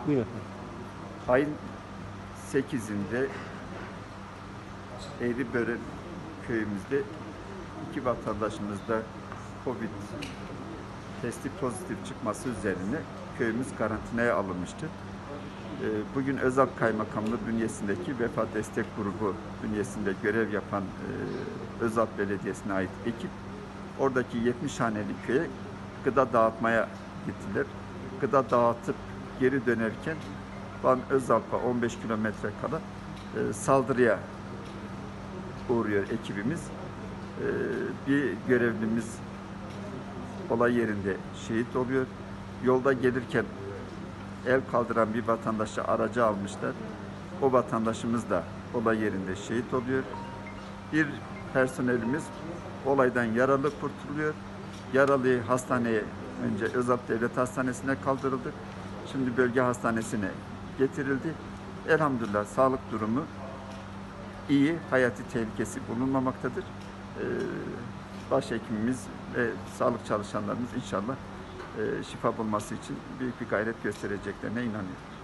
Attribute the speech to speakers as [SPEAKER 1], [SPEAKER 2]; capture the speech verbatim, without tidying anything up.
[SPEAKER 1] Buyurun efendim.
[SPEAKER 2] Ayın sekizinde Eğribören köyümüzde iki vatandaşımızda Covid testi pozitif çıkması üzerine köyümüz karantinaya alınmıştı. Bugün Özalp Kaymakamlığı bünyesindeki Vefa Destek Grubu bünyesinde görev yapan Özalp Belediyesi'ne ait ekip oradaki yetmiş haneli köye gıda dağıtmaya gittiler. Gıda dağıtıp geri dönerken Van Özalp'a on beş kilometre kala e, saldırıya uğruyor ekibimiz. E, bir görevlimiz olay yerinde şehit oluyor. Yolda gelirken el kaldıran bir vatandaşı aracı almışlar. O vatandaşımız da olay yerinde şehit oluyor. Bir personelimiz olaydan yaralı kurtuluyor. Yaralıyı hastaneye, önce Özalp Devlet Hastanesi'ne kaldırıldı. Şimdi bölge hastanesine getirildi. Elhamdülillah sağlık durumu iyi, hayati tehlikesi bulunmamaktadır. Ee, başhekimimiz ve sağlık çalışanlarımız inşallah e, şifa bulması için büyük bir gayret göstereceklerine inanıyorum.